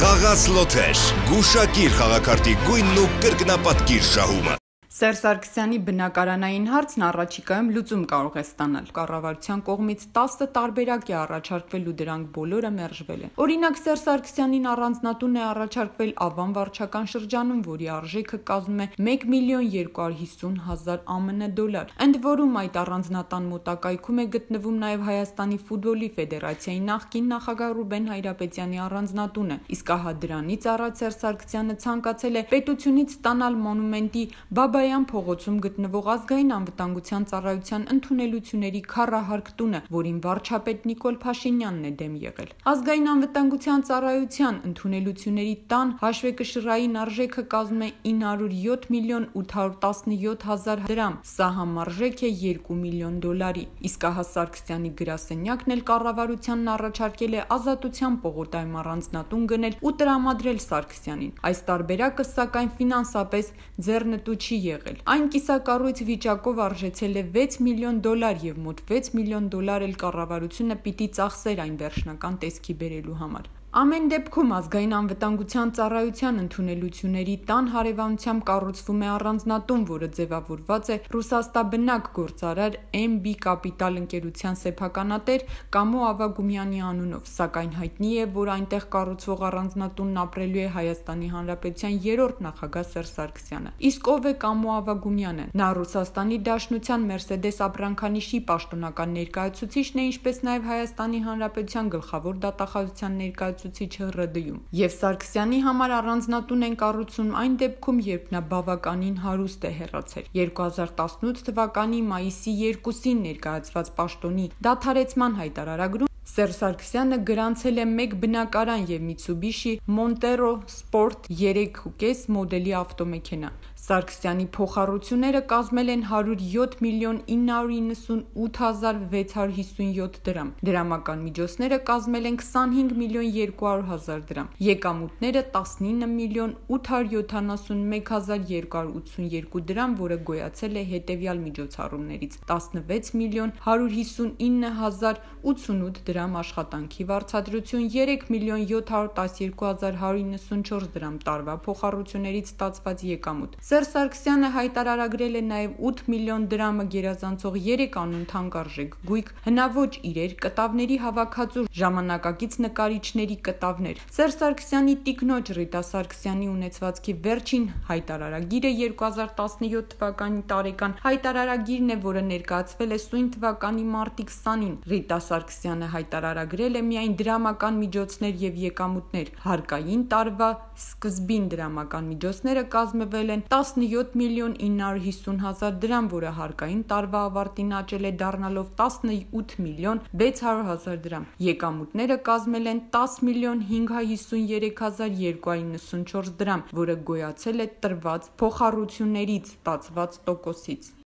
Խաղաց լոթեր, գուշակիր խաղակարտի գույնն ու կրկնապատկիր շահումը։ Սերժ Սարգսյանի բնակարանային հարցն առաջիկայում լուծում կարող է ստանալ։ Կառավարության կողմից 10 տարբերակ է առաջարկվել ու դրանք բոլորը մերժվել են։ Օրինակ, Սերժ Սարգսյանին առանձնատուն է առաջարկվել Ավան վարչական շրջանում, որի արժեքը կազմում է 1.250.000 ԱՄՆ դոլար։ Ընդ որում այդ առանձնատան մոտակայքում է գտնվում նաև Հայաստանի ֆուտբոլի ֆեդերացիայի նախկին նախագահ Ռուբեն Հայրապետյանի առանձնատունը։ Իսկ ահա դրանից առաջ Սերժ Սարգսյանը ցանկացել է պետությունից ստանալ մոնումենտի Բաբայան փողոցում գտնվող ազգային անվտանգության ծառայության ընդունելությունների քառահարկ տունը, որին վարչապետ Նիկոլ Փաշինյանն է դեմ եղել։ Ազգային անվտանգության ծառայության ընդունելությունների տան հաշվեկշռային արժեքը կազմում է 907.817.000 դրամ, սա համարժեք է 2 միլիոն դոլարի։ Իսկ ահա Սարգսյանի գրասենյակն էլ կառավարությանն առաջարկել է Ազատության պողոտայում առանձնատուն գնել ու տրամադրել Սարգսյանին։ Այս տարբերակը սակայն ֆինանսապես ձեռնտու չի եղել։ Այն կիսակառույց վիճակով արժեցել է 6 միլիոն դոլար եւ մոտ 6 միլիոն դոլար էլ կառավարությունը պիտի ծախսեր այն վերջնական տեսքի բերելու համար։ Ամեն դեպքում ազգային անվտանգության ծառայության ընդունելությունների տան հարևանությամբ կառուցվում է առանձնատուն, որը ձևավորված է ռուսաստաբնակ գործարար MB Capital ընկերության սեփականատեր Կամո Ավագումյանի անունով, սակայն հայտնի է, որ այնտեղ կառուցվող առանձնատունն ապրելու է Հայաստանի Հանրապետության 3-րդ նախագահ Սերժ Սարգսյանը։ Իսկ ով է Կամո Ավագումյանը։ Նա Ռուսաստանի Դաշնության Մերսեդես ապրանքանիշի պաշտոնական ներկայացուցիչն է, ինչպես նաև Հայաստանի Հանրապետության գլխավոր դատախազության ներկայացուցիչ ՌԴ-ում։ Եվ Սարգսյանի համար առանձնատուն են կառուցում այն դեպքում, երբ նա բավականին հարուստ է հեռացել։ 2018 թվականի մայիսի 2-ին ներկայացված պաշտոնի դադարեցման հայտարարագրում Սերժ Սարգսյանը գրանցել է 1 բնակարան եւ Mitsubishi Montero Sport 3.5 մոդելի ավտոմեքենա։ Սարգսյանի փոխառությունները կազմել են 107.998.657 դրամ։ Դրամական միջոցները կազմել են 25.200.000 դրամ։ Եկամուտները 19.871.282 դրամ, որը գոյացել է հետևյալ միջոցառումներից. 16.159.088 դրամ աշխատանքի վարձատրություն, 3.712.194 դրամ տարվա փոխառություններից ստացված եկամուտ։ Սերժ Սարգսյանը հայտարարագրել է նաև 8 միլիոն դրամը գերազանցող 3 անուն թանկարժեք գույք, հնաոճ իրեր, կտավների հավաքածու, ժամանակակից նկարիչների կտավներ։ Սերժ Սարգսյանի տիկնոջ Ռիտա Սարգսյանի ունեցվածքի վերջին հայտարարագիրը 2017 թվականի տարեկան հայտարարագիրն է, որը ներկայացվել է սույն թվականի մարտի 20-ին։ Ռիտա Սարգսյանը հայտարարագրել է միայն դրամական միջոցներ եւ եկամուտներ։ Հարկային տարվա սկզբին դրամական միջոցները կազմվել են 17.950.000 դրամ, որը հարկային տարվա ավարտին աճել է դառնալով 18.600.000 դրամ։ Եկամուտները կազմել են 10.553.294 դրամ, որը գոյացել է տրված փոխառություններից ստացված տոկոսից։